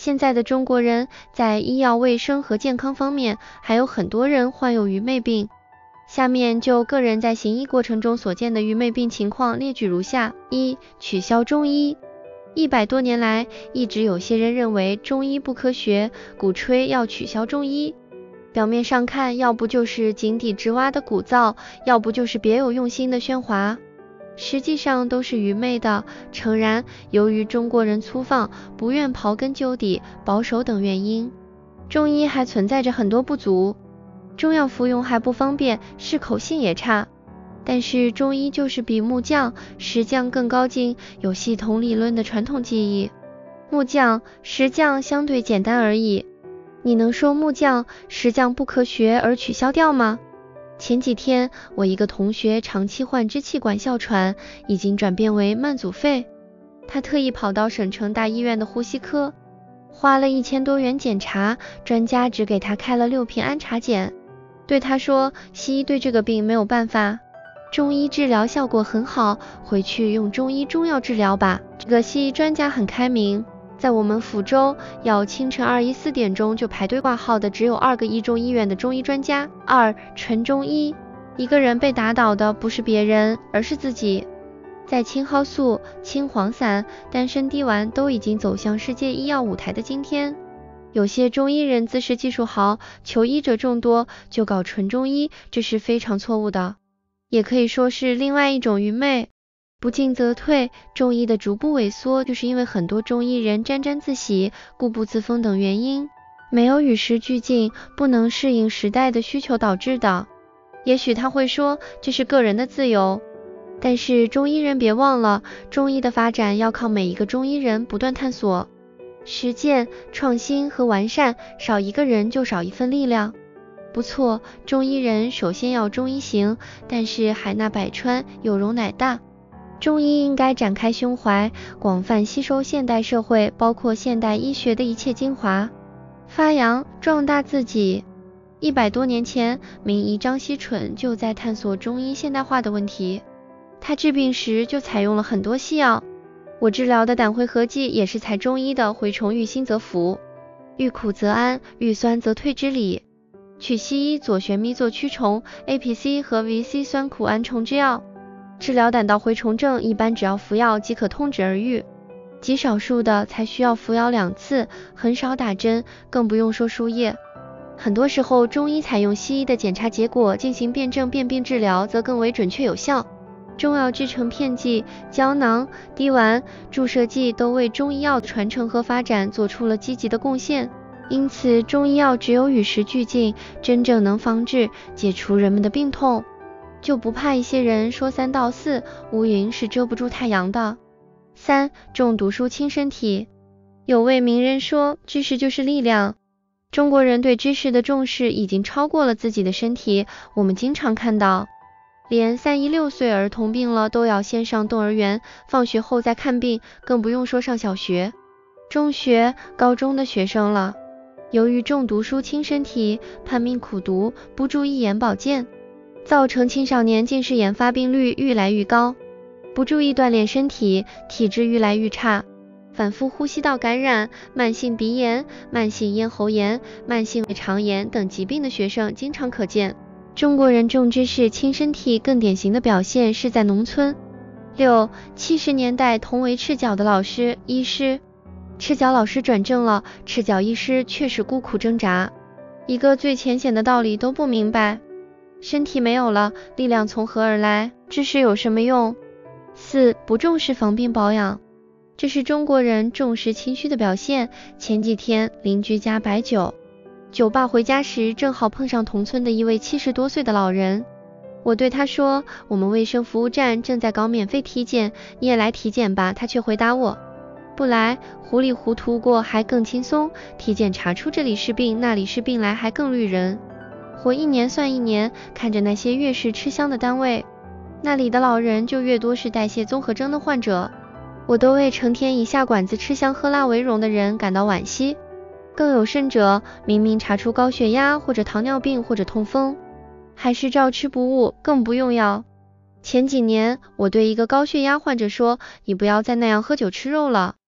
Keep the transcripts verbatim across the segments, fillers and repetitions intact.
现在的中国人在医药卫生和健康方面还有很多人患有愚昧病。下面就个人在行医过程中所见的愚昧病情况列举如下：一、取消中医。一百多年来，一直有些人认为中医不科学，鼓吹要取消中医。表面上看，要不就是井底之蛙的鼓噪，要不就是别有用心的喧哗，实际上都是愚昧的。诚然，由于中国人粗放，不愿刨根究底，保守等原因，中医还存在着很多不足，中药服用还不方便，适口性也差。但是中医就是比木匠、石匠更高进，有系统理论的传统技艺。木匠、石匠相对简单而已，你能说木匠、石匠不科学而取消掉吗？前几天我一个同学长期患支气管哮喘，已经转变为慢阻肺，他特意跑到省城大医院的呼吸科，花了一千多元检查，专家只给他开了六片安茶碱，对他说，西医对这个病没有办法，中医治疗效果很好，回去用中医中药治疗吧。这个西医专家很开明，在我们福州，要清晨二一四点钟就排队挂号的只有二个一中医院的中医专家。二、纯中医。一个人被打倒的不是别人，而是自己。在青蒿素、青黄散、丹参滴丸都已经走向世界医药舞台的今天，有些中医人自恃技术好，求医者众多，就搞纯中医，这是非常错误的，也可以说是另外一种愚昧。不进则退，中医的逐步萎缩，就是因为很多中医人沾沾自喜、固步自封等原因，没有与时俱进，不能适应时代的需求导致的。也许他会说，这是个人的自由，但是中医人别忘了，中医的发展要靠每一个中医人不断探索、实践、创新和完善，少一个人就少一份力量。不错，中医人首先要中医行，但是海纳百川，有容乃大。中医应该展开胸怀，广泛吸收现代社会，包括现代医学的一切精华，发扬壮大自己。一百多年前，名医张锡蠢就在探索中医现代化的问题，他治病时就采用了很多西药。我治疗的胆灰合剂也是采中医的蛔虫郁心则服，郁苦则安，郁酸则退之理，取西医左旋咪唑驱虫 A P C 和 V C 酸苦胺虫之药。治疗胆道蛔虫症一般只要服药即可通止而愈，极少数的才需要服药两次，很少打针，更不用说输液。很多时候中医采用西医的检查结果进行辨证辨病治疗则更为准确有效。中药制成片剂、胶囊、滴丸、注射剂都为中医药的传承和发展做出了积极的贡献，因此中医药只有与时俱进，真正能防治解除人们的病痛，就不怕一些人说三道四，乌云是遮不住太阳的。三、重读书轻身体。有位名人说，知识就是力量。中国人对知识的重视已经超过了自己的身体，我们经常看到，连三一六岁儿童病了都要先上动儿园，放学后再看病，更不用说上小学、中学、高中的学生了。由于重读书轻身体，叛命苦读，不注意眼保健，造成青少年近视眼发病率愈来愈高，不注意锻炼身体，体质愈来愈差，反复呼吸道感染、慢性鼻炎、慢性咽喉炎、慢性胃肠炎等疾病的学生经常可见。中国人重知识轻身体更典型的表现是在农村。六、七十年代同为赤脚的老师、医师，赤脚老师转正了，赤脚医师却是孤苦挣扎，一个最浅显的道理都不明白。身体没有了，力量从何而来？知识有什么用？四、不重视防病保养。这是中国人重视清虚的表现。前几天邻居家摆酒，酒爸回家时正好碰上同村的一位七十多岁的老人。我对他说，我们卫生服务站正在搞免费体检，你也来体检吧。他却回答我，不来，糊里糊涂过还更轻松，体检查出这里是病那里是病来还更虑人，活一年算一年。看着那些越是吃香的单位，那里的老人就越多是代谢综合征的患者，我都为成天以下馆子吃香喝辣为荣的人感到惋惜。更有甚者，明明查出高血压或者糖尿病或者痛风，还是照吃不误，更不用药。前几年我对一个高血压患者说，你不要再那样喝酒吃肉了，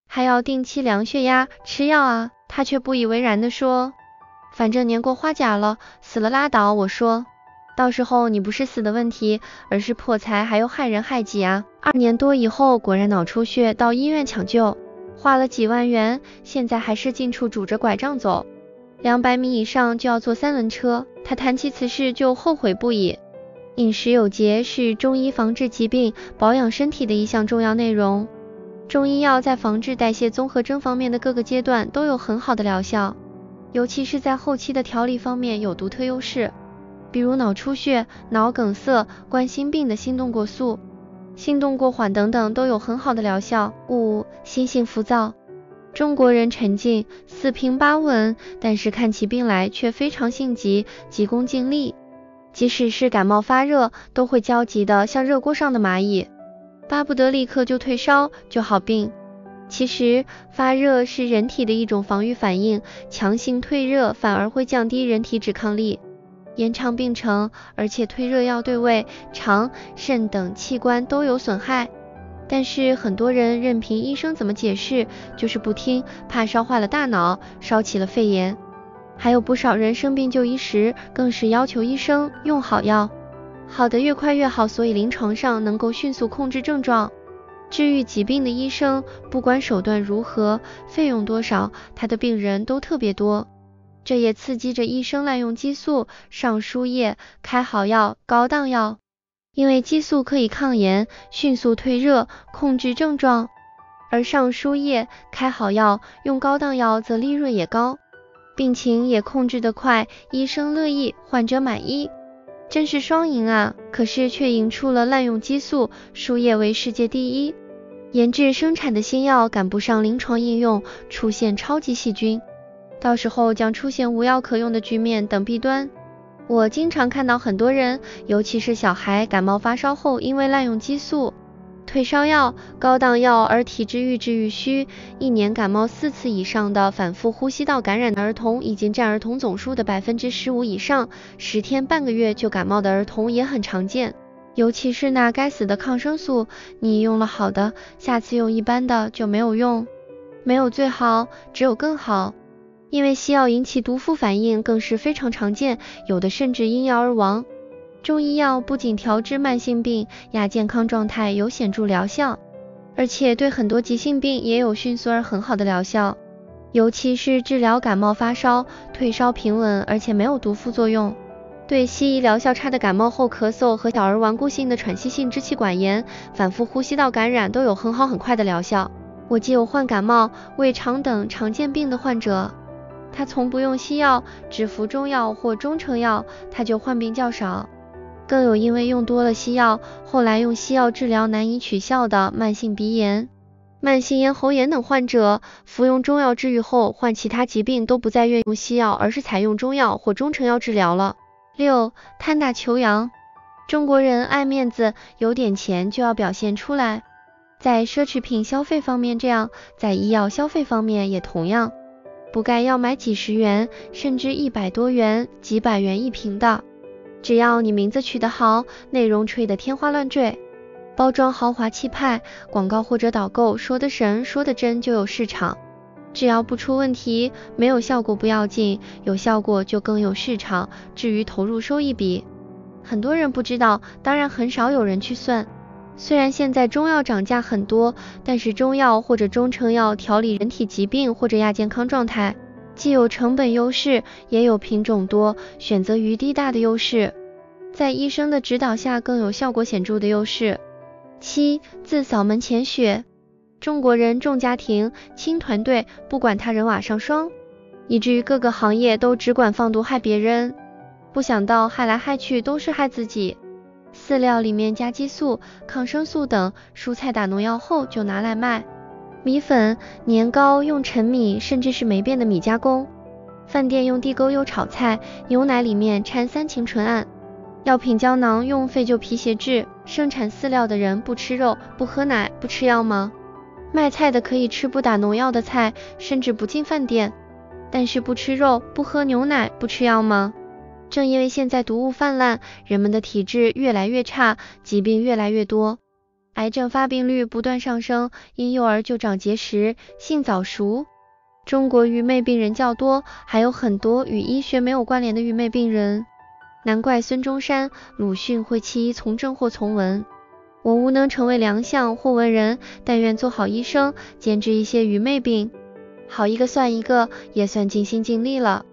还要定期量血压、吃药啊。他却不以为然地说，反正年过花甲了，死了拉倒。我说，到时候你不是死的问题，而是破财还有害人害己啊。二年多以后，果然脑出血，到医院抢救，花了几万元，现在还是近处拄着拐杖走，两百米以上就要坐三轮车。他谈起此事就后悔不已。饮食有节是中医防治疾病、保养身体的一项重要内容。中医药在防治代谢综合征方面的各个阶段都有很好的疗效，尤其是在后期的调理方面有独特优势，比如脑出血、脑梗塞、冠心病的心动过速、心动过缓等等都有很好的疗效。五、心性浮躁。中国人沉静，四平八稳，但是看起病来却非常性急，急功近利，即使是感冒发热都会焦急的像热锅上的蚂蚁，巴不得立刻就退烧就好病。其实发热是人体的一种防御反应，强行退热反而会降低人体抵抗力，延长病程，而且退热药对胃、肠、肾等器官都有损害。但是很多人任凭医生怎么解释就是不听，怕烧坏了大脑，烧起了肺炎。还有不少人生病就医时更是要求医生用好药，好的越快越好，所以临床上能够迅速控制症状。治愈疾病的医生不管手段如何，费用多少，他的病人都特别多，这也刺激着医生滥用激素、上输液、开好药、高档药。因为激素可以抗炎、迅速退热、控制症状，而上输液、开好药、用高档药则利润也高，病情也控制得快，医生乐意，患者满意，真是双赢啊！可是却引出了滥用激素、输液为世界第一，研制生产的新药赶不上临床应用，出现超级细菌，到时候将出现无药可用的局面等弊端。我经常看到很多人，尤其是小孩感冒发烧后，因为滥用激素、退烧药、高档药而体质愈治愈虚，一年感冒四次以上的反复呼吸道感染的儿童已经占儿童总数的 百分之十五 以上，十天半个月就感冒的儿童也很常见。尤其是那该死的抗生素，你用了好的，下次用一般的就没有用，没有最好，只有更好。因为西药引起毒副反应更是非常常见，有的甚至因药而亡。中医药不仅调治慢性病、亚健康状态有显著疗效，而且对很多急性病也有迅速而很好的疗效，尤其是治疗感冒发烧、退烧平稳，而且没有毒副作用。对西医疗效差的感冒后咳嗽和小儿顽固性的喘息性支气管炎、反复呼吸道感染都有很好很快的疗效。我既有患感冒、胃肠等常见病的患者，他从不用西药，只服中药或中成药，他就患病较少。更有因为用多了西药，后来用西药治疗难以取效的慢性鼻炎、慢性咽喉炎等患者，服用中药治愈后，患其他疾病都不再愿用西药，而是采用中药或中成药治疗了。六、贪大求洋。中国人爱面子，有点钱就要表现出来，在奢侈品消费方面这样，在医药消费方面也同样，不该要买几十元，甚至一百多元、几百元一瓶的。只要你名字取得好，内容吹得天花乱坠，包装豪华气派，广告或者导购说得神说得真就有市场。只要不出问题，没有效果不要紧，有效果就更有市场。至于投入收益比，很多人不知道，当然很少有人去算。虽然现在中药涨价很多，但是中药或者中成药调理人体疾病或者亚健康状态，既有成本优势，也有品种多、选择余地大的优势，在医生的指导下更有效果显著的优势。七、自扫门前雪。中国人重家庭、轻团队，不管他人瓦上霜，以至于各个行业都只管放毒害别人，不想到害来害去都是害自己。饲料里面加激素、抗生素等，蔬菜打农药后就拿来卖。米粉、年糕用陈米甚至是霉变的米加工，饭店用地沟油炒菜，牛奶里面掺三嗪醇胺，药品胶囊用废旧皮鞋制。生产饲料的人不吃肉、不喝奶、不吃药吗？卖菜的可以吃不打农药的菜，甚至不进饭店，但是不吃肉、不喝牛奶、不吃药吗？正因为现在毒物泛滥，人们的体质越来越差，疾病越来越多， 癌症发病率不断上升，婴幼儿就长结石、性早熟。中国愚昧病人较多，还有很多与医学没有关联的愚昧病人。难怪孙中山、鲁迅会弃医从政或从文。我无能成为良相或文人，但愿做好医生，兼治一些愚昧病。好一个算一个，也算尽心尽力了。